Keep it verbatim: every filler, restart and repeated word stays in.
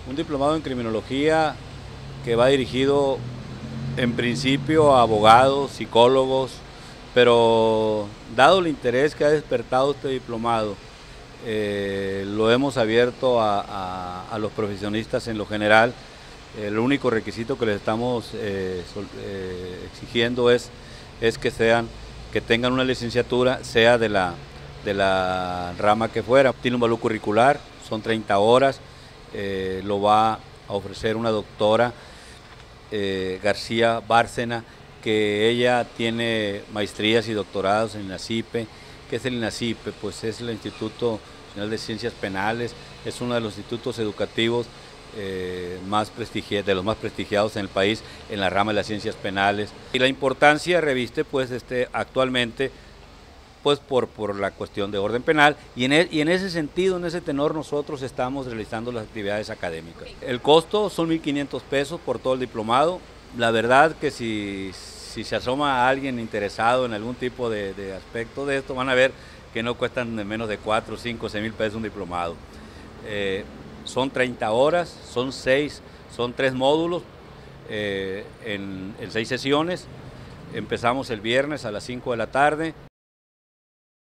Un diplomado en criminología que va dirigido en principio a abogados, psicólogos, pero dado el interés que ha despertado este diplomado, eh, lo hemos abierto a, a, a los profesionistas en lo general. El único requisito que les estamos eh, sol, eh, exigiendo es, es que sean, que tengan una licenciatura, sea de la, de la rama que fuera. Tiene un valor curricular, son treinta horas, eh, lo va a ofrecer una doctora, eh, García Bárcena, que ella tiene maestrías y doctorados en INACIPE. ¿Qué es el INACIPE? Pues es el Instituto Nacional de Ciencias Penales, es uno de los institutos educativos Eh, más de los más prestigiados en el país en la rama de las ciencias penales, y la importancia reviste pues este actualmente pues por, por la cuestión de orden penal, y en, el, y en ese sentido, en ese tenor, nosotros estamos realizando las actividades académicas. El costo son mil quinientos pesos por todo el diplomado. La verdad que si, si se asoma a alguien interesado en algún tipo de, de aspecto de esto, van a ver que no cuestan menos de cuatro, cinco, seis mil pesos un diplomado. Eh, Son treinta horas, son seis, son tres módulos eh, en, en seis sesiones. Empezamos el viernes a las cinco de la tarde.